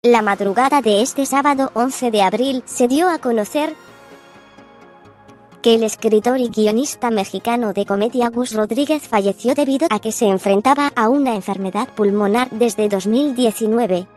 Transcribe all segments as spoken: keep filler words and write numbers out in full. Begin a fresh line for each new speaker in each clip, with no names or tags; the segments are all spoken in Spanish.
La madrugada de este sábado once de abril se dio a conocer que el escritor y guionista mexicano de comedia Gus Rodríguez falleció debido a que se enfrentaba a una enfermedad pulmonar desde dos mil diecinueve.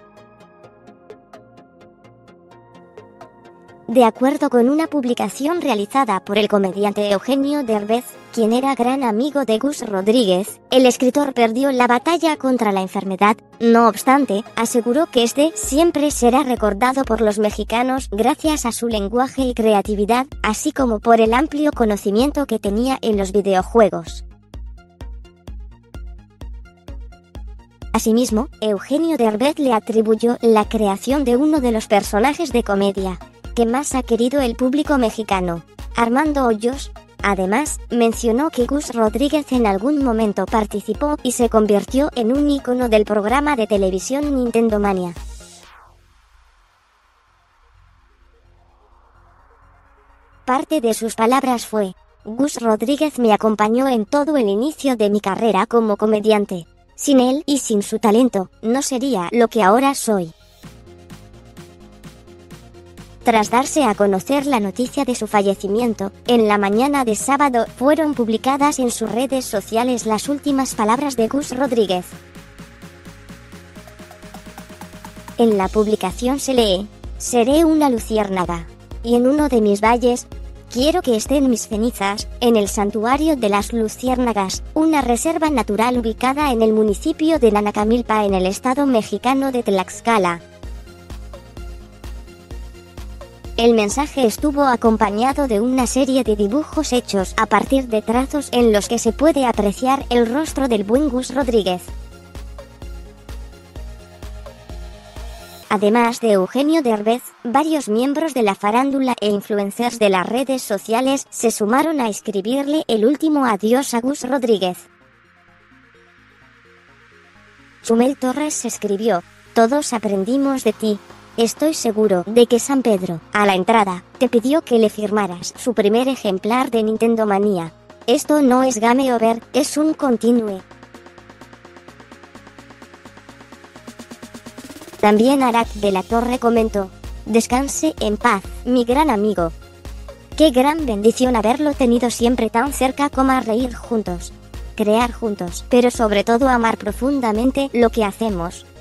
De acuerdo con una publicación realizada por el comediante Eugenio Derbez, quien era gran amigo de Gus Rodríguez, el escritor perdió la batalla contra la enfermedad. No obstante, aseguró que este siempre será recordado por los mexicanos gracias a su lenguaje y creatividad, así como por el amplio conocimiento que tenía en los videojuegos. Asimismo, Eugenio Derbez le atribuyó la creación de uno de los personajes de comedia que más ha querido el público mexicano, Armando Hoyos. Además, mencionó que Gus Rodríguez en algún momento participó y se convirtió en un ícono del programa de televisión Nintendo Mania. Parte de sus palabras fue: Gus Rodríguez me acompañó en todo el inicio de mi carrera como comediante. Sin él y sin su talento, no sería lo que ahora soy. Tras darse a conocer la noticia de su fallecimiento, en la mañana de sábado fueron publicadas en sus redes sociales las últimas palabras de Gus Rodríguez. En la publicación se lee: seré una luciérnaga, y en uno de mis valles, quiero que estén mis cenizas, en el Santuario de las Luciérnagas, una reserva natural ubicada en el municipio de Nanacamilpa en el estado mexicano de Tlaxcala. El mensaje estuvo acompañado de una serie de dibujos hechos a partir de trazos en los que se puede apreciar el rostro del buen Gus Rodríguez. Además de Eugenio Derbez, varios miembros de la farándula e influencers de las redes sociales se sumaron a escribirle el último adiós a Gus Rodríguez. Chumel Torres escribió: todos aprendimos de ti. Estoy seguro de que San Pedro, a la entrada, te pidió que le firmaras su primer ejemplar de Nintendo Manía. Esto no es game over, es un continue. También Arad de la Torre comentó: descanse en paz, mi gran amigo. Qué gran bendición haberlo tenido siempre tan cerca, como reír juntos, crear juntos, pero sobre todo amar profundamente lo que hacemos.